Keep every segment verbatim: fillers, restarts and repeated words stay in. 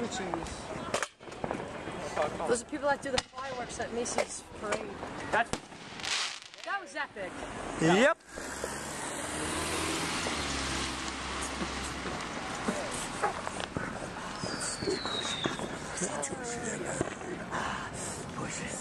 blue cheese. Those are people that do the fireworks at Macy's parade. That's That was epic. Yep. Push it.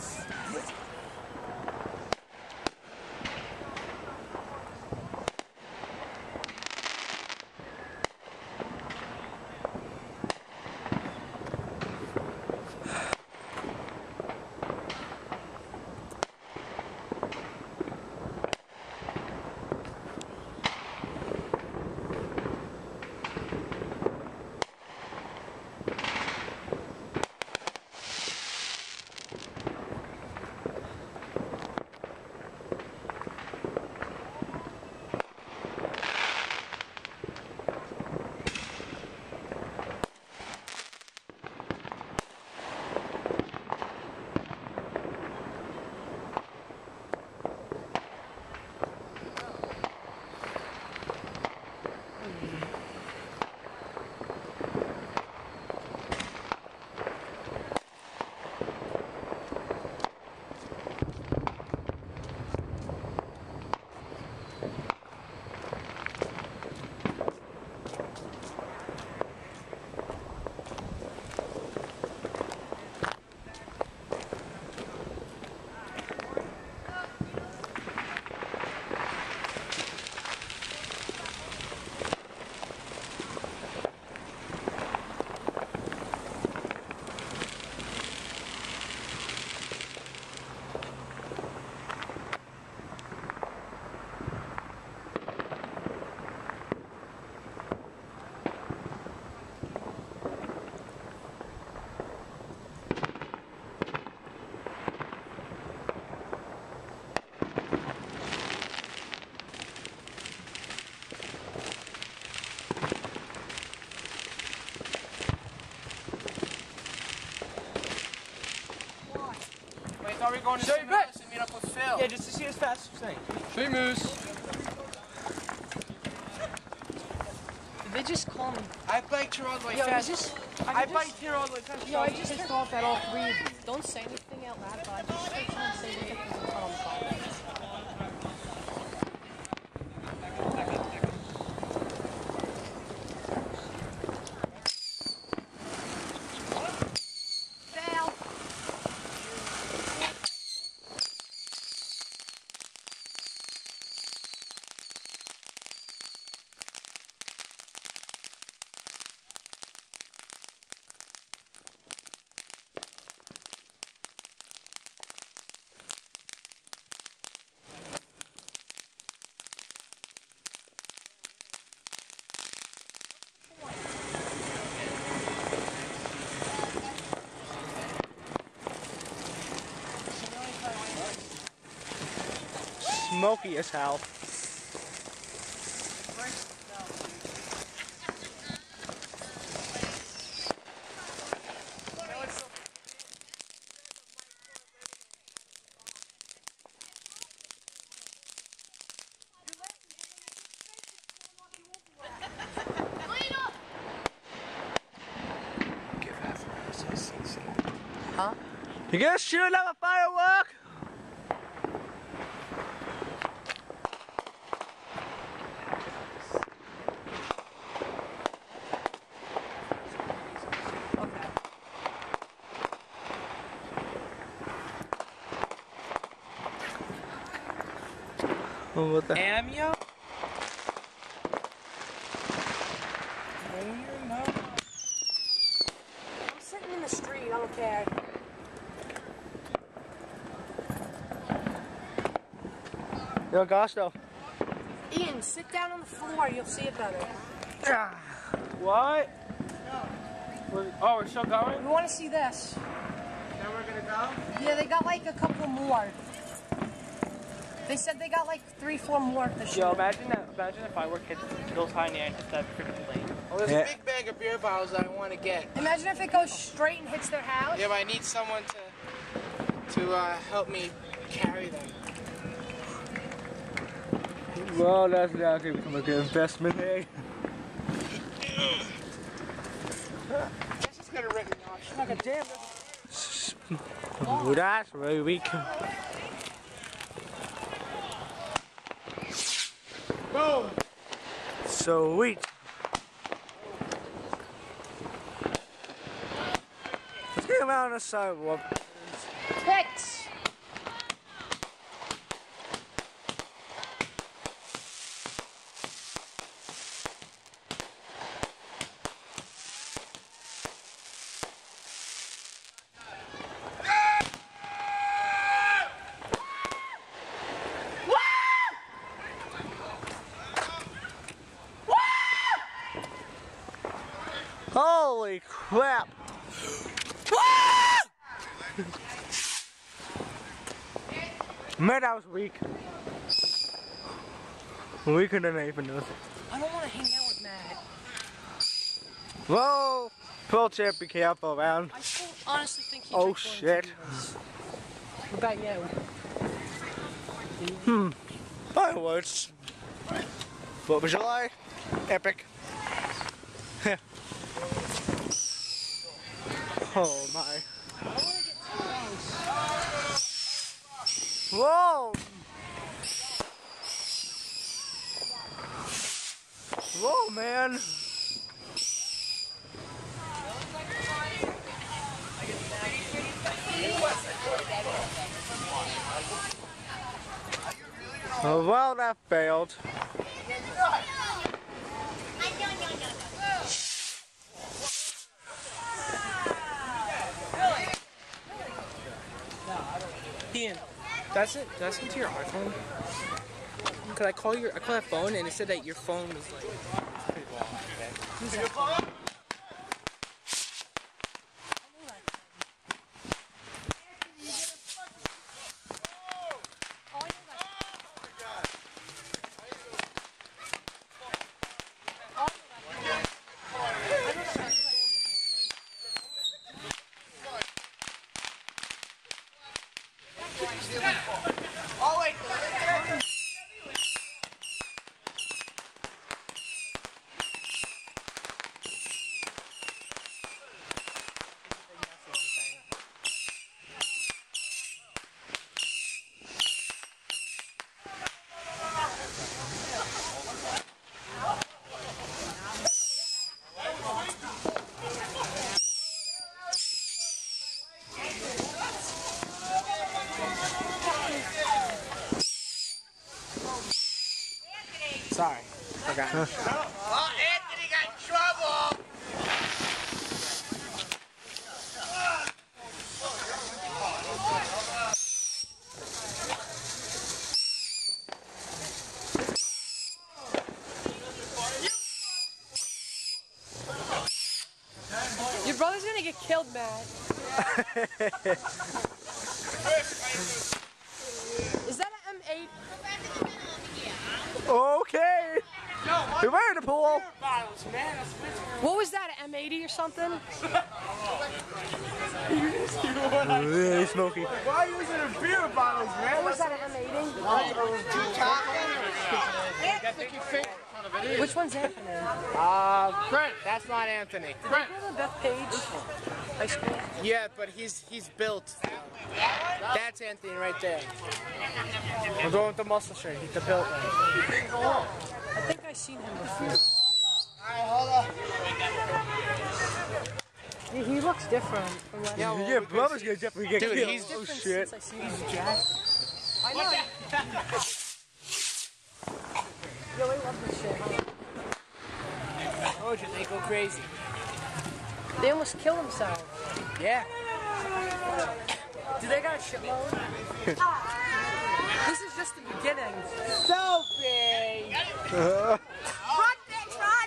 Are we going to Show see you Moose and meet up with Phil? Yeah, just to see as fast as thing. Show you Moose. Did they just call me? I biked here all the way Yo, I fast. just, I, I just, biked here all the way fast. yo, I just pissed off at all three of you. Don't say anything out loud, but I just heard someone say they think there's a ton on the phone. Smoky as hell. Huh? You gonna shoot another firework? Okay. Oh, what the? Amio? No, you're not. I'm sitting in the street, I don't care. Yo, gosh, though. Ian, sit down on the floor, you'll see it better. What? Oh, we're still going? We want to see this. Then we're gonna go? Yeah, they got like a couple more. They said they got like three, four more this Yo, year. imagine that. Imagine if I work hit goes high in the air and hits that freaking plane. Oh, there's Yeah. a big bag of beer bottles that I want to get. Imagine if it goes straight and hits their house. Yeah, but I need someone to to uh, help me carry them. Well, that's not going to become a good investment, hey? This is gonna Like a damn. Oh, that's very weak. Boom! Sweet. Let's get him out on the sidewalk. Picks. Holy crap! Man, that was weak. Weaker than I even knew. I don't want to hang out with Matt. Whoa! Pro tip, be careful around. I still honestly think he Oh drinks more shit. than he does. What about you? Hmm. Fireworks. Fourth of July. Epic. Oh my. I want to get close. Whoa! Whoa, man! Oh, well, that failed. Ian, that's it. That's into your iPhone. Cause I call your, I call that phone, and it said that your phone was like. Pretty long. Okay. Your phone? Oh wait. Sorry, forgot. Oh, Anthony got in trouble. Your brother's gonna get killed, Matt. Is that an M eight? Okay! We were in the pool! What was that, an M eighty or something? Really smoky. Why are you using a beer bottles, man? What was that, an M eighty? Which one's Anthony? Uh, Brent. That's not Anthony. Brent. Go to Beth Page High School. Yeah, but he's he's built. That's Anthony right there. I'm going with the muscle shirt. He's the built one. I think I've seen him before. He, he looks different from last Yeah, Yeah, brother's gonna definitely get Dude, killed. he's Oh different shit. since I seen his jacket. I know. Really love this shit, huh? Oh, just they go crazy. They almost kill themselves. Yeah. Do they got a shitload? This is just the beginning. Sophie! Uh, Run, bitch, run!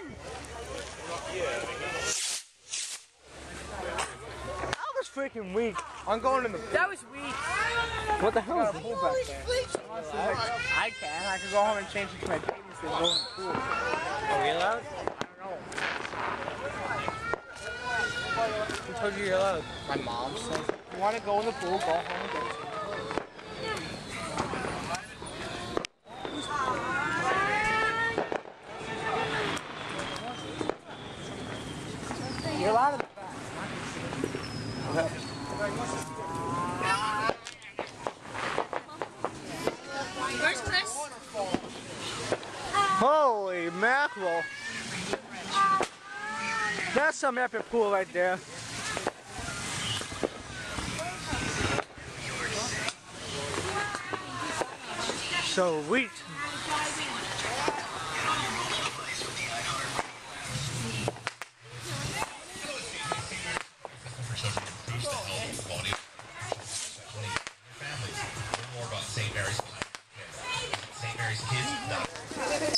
that was freaking weak. I'm going in the That was weak. What the hell is pool back there. I can. I can go home and change it to my bathing suit and go in the pool. Are we allowed? I don't know. Who told you you're allowed? My mom says. You want to go in the pool, go home and get it. You're allowed in the back. That's some epic pool right there. So sweet. Saint Mary's Saint Mary's Kids.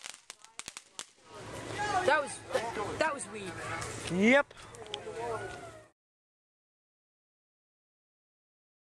That was that was weed. Yep.